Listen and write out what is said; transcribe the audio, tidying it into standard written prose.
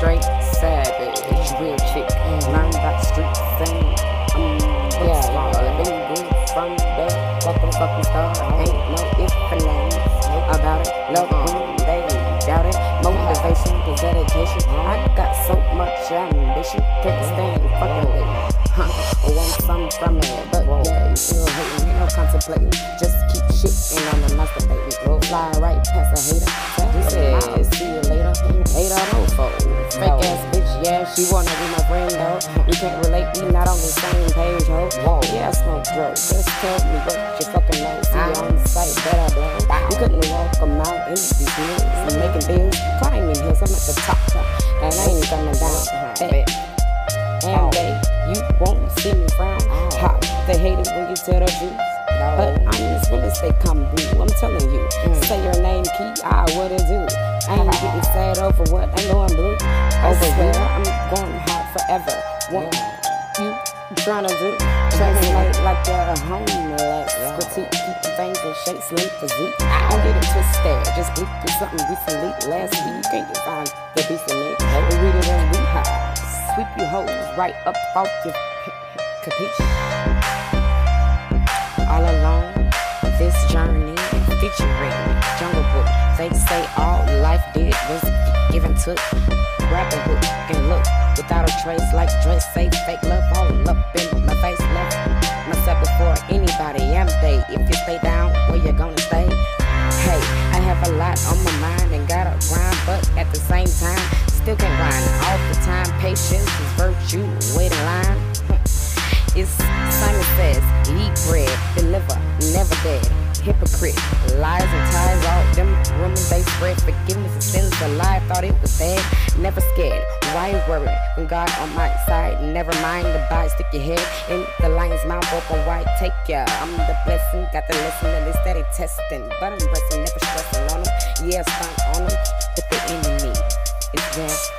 straight savage, real chick. Learn about the street thing. From the fucking start. Ain't no if and names about it. Love who they doubt it. Motivation is dedication. I got so much ambition. Can't stand fucking with it. Want something from it, but yeah, you still hating. You know, contemplating. Just keep shitting on the masturbating. Fly right past a hater. He said, see you later. 804. Fake ass bitch, yeah, she wanna be my friend though. We can't relate, we not on the same page, ho. Whoa, yeah, I smoke drugs. Just tell me what you fucking know. See you on the site that I blow. You couldn't walk them out in these hills. I'm making bills, climbing hills. I'm at the top, and I ain't coming down. And babe, you won't see me frown. Ha, they hate it when you tell the truth. But I'm as real as they come through. I'm telling you, say your name, key, what it do. I ain't getting sad over what I know I'm blue. Over here, I'm going hard forever. What you tryna do? Translate like you're a homeless. Critique, keep things in shape, slim physique. Don't get it twisted, just bleep through something recently. Last week, you can't define the beast in me. We read it and we high. Sweep you hoes right up off your capiche. All along this journey, featuring Jungle Book. They say all life did was give and took. Grab a hook and look without a trace, like dress, say fake love all up in my face. Left myself before anybody am they. If you stay down, where you gonna stay? Hey, I have a lot on my mind and gotta grind, but at the same time, still can't grind all the time. Patience is virtue, wait in line. It's Simon Says, eat bread, deliver, never dead. Hypocrite, lies and ties, all them rumors they spread. Forgiveness of sins, a lie, thought it was dead. Never scared, why worry when God on my side? Never mind the bite, stick your head in the lion's mouth, open wide, take ya. I'm the blessing, got the lesson, and they steady testing. But I'm resting, never stressing on them. Yeah, stunt on them, but the enemy is there.